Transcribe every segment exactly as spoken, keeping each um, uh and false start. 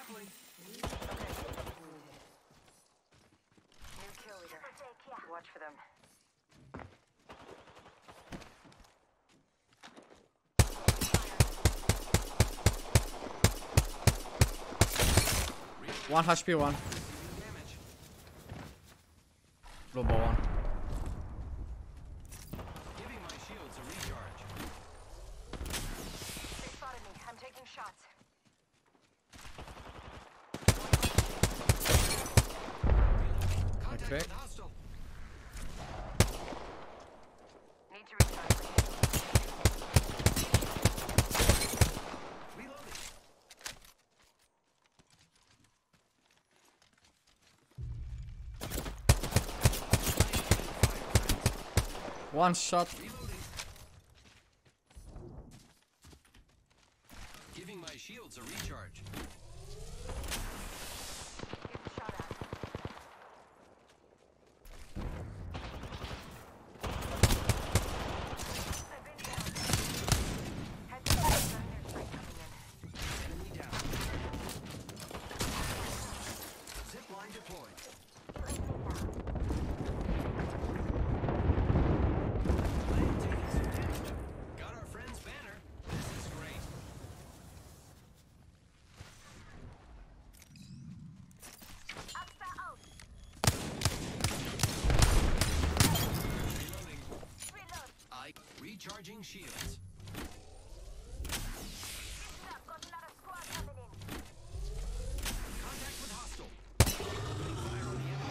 Grappling. New kill leader. Watch for them. One H P, one. Global one. Giving my shields a recharge. They spotted me. I'm taking shots. Contact Okay. with hostile. Need to recharge. Reloading. One shot. Reloading. Giving my shields a recharge. Getting shot at. I've been down. Head to the gun their sight coming in. Enemy down. Zip line deployed. Land taking some damage. Got our friend's banner. This is great. Reloading. Reload. I recharging shields. Got another squad coming in. Contact with hostile. Opening fire on the enemy.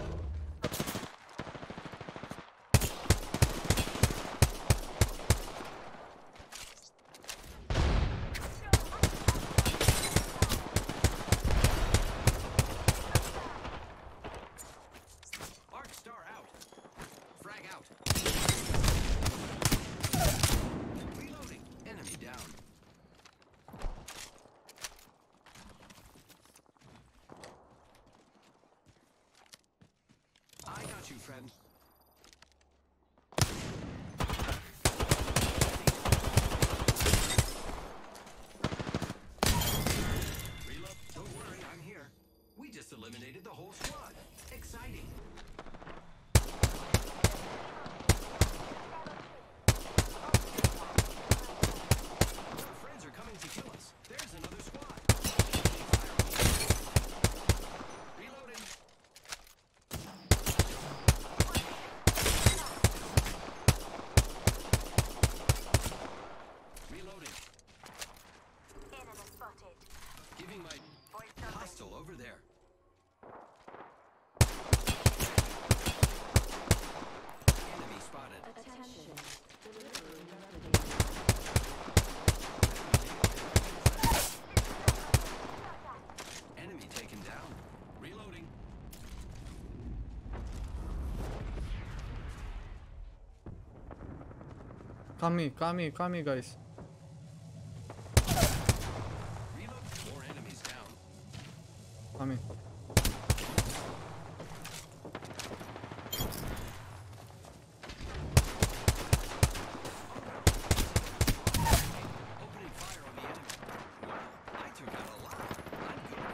Arc star out. Frag out. Reloading. Enemy down. I got you, friend. Reload. Don't worry, I'm here. We just eliminated the whole squad. Exciting. Our friends are coming to kill us. There's another squad. Reloading. Reloading. Enemy spotted. Giving my Boys jumping. hostile over there. Enemy spotted. Attention. Enemy taken down. Reloading. Come me, come me, come me, guys. Reload. More enemies down. Come me. Opening fire on the enemy. Wow, I took out a lot. I'm good.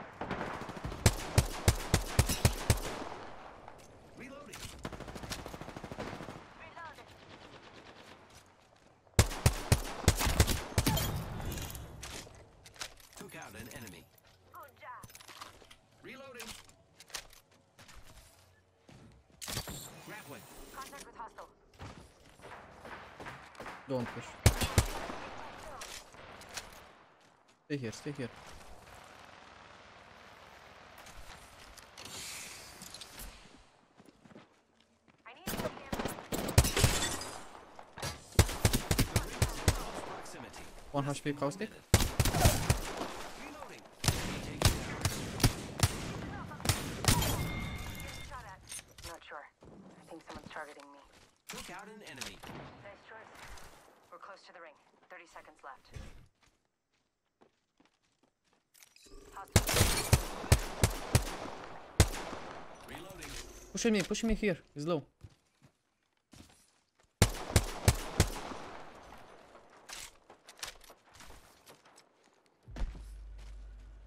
Reloading. Reloaded. Took out an enemy. Good job. Reloading. Grappling. Contact with hostile. Don't push. Stay here, stay here. I need to get The ring is in close proximity. One H P caustic. Reloading. Enemy taken down. getting shot at. Not sure. I think someone's targeting me. Took out an enemy. Nice choice. We're close to the ring. thirty seconds left. Hostile. Reloading. Pushing me, pushing me here. He's low.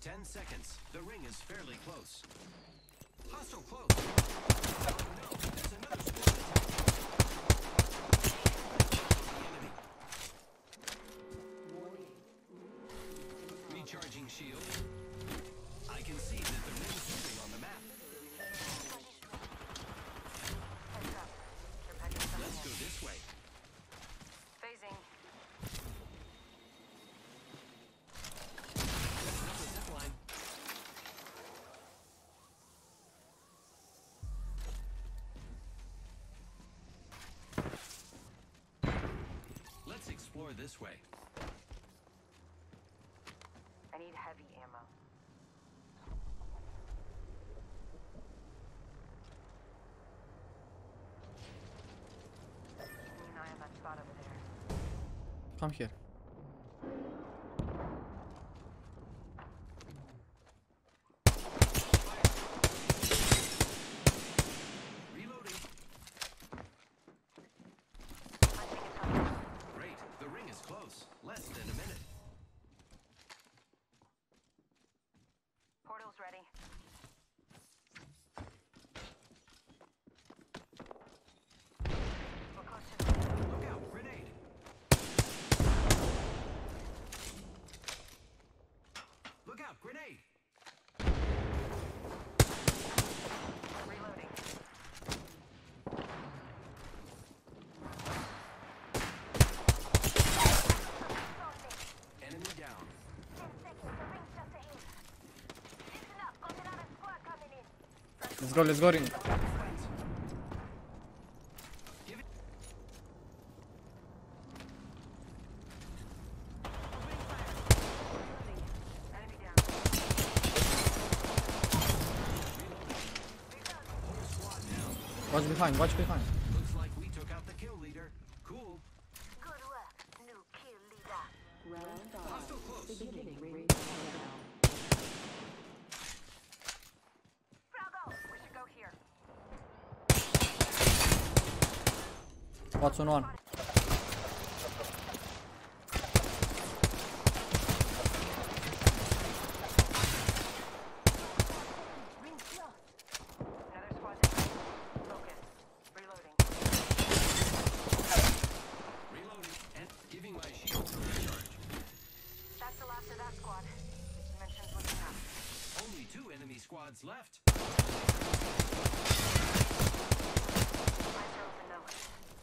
Ten seconds. The ring is fairly close. Hostile close. Oh no, there's another squad attacking. Enemy. Recharging shield. I can see that the ring's moving on the map. Heads up. They're packing something Let's go in. this way. Phasing. Setting up a zip line. Let's explore this way. I need heavy ammo. Keeping an eye on that spot over there. Come here. Reloading. Hunting is hunting. Great. The ring is close. Less than a minute. Portal's ready. We're close to the ring. Look out. Grenade. Look out. Grenade. Reloading. Enemy down. Let's go, let's go ring. Give it. Enemy down. Whole squad down. Watch behind, watch behind. Looks like we took out the kill leader. Cool. Good work, new kill leader. Round five. Hostile close. Beginning ring countdown. Froggo, we should go here. What's on one? Ring's close. Another squad down. Focus. Reloading. Reloading and giving my shield a recharge. That's the last of that squad. Dimensions looking up. Only two enemy squads left. Eyes are open though.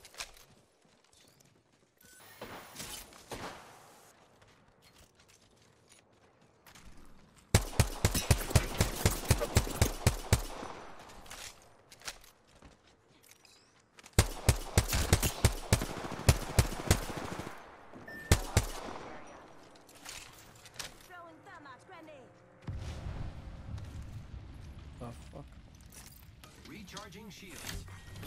Throwing thermite grenade. The fuck? Recharging shields.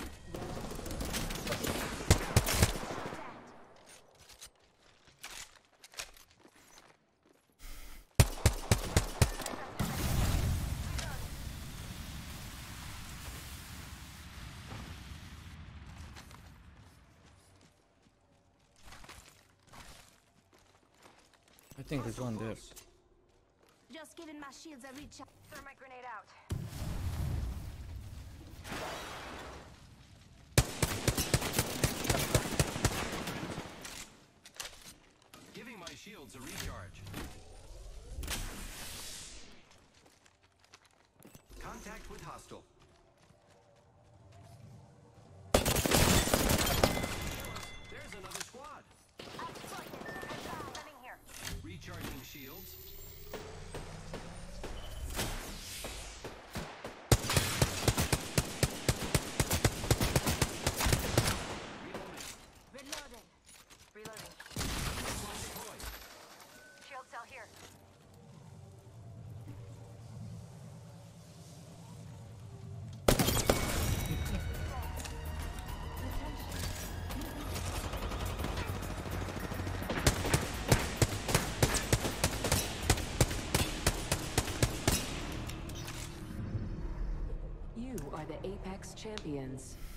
I think there's one there. Just giving my shields a reach. Thermite grenade out. Giving my shields a recharge. Contact with hostile. There's another squad. Running here. Recharging shields. Reloading. Reloading. Reloading. Squad deployed. Shield cell here. You are the Apex champions.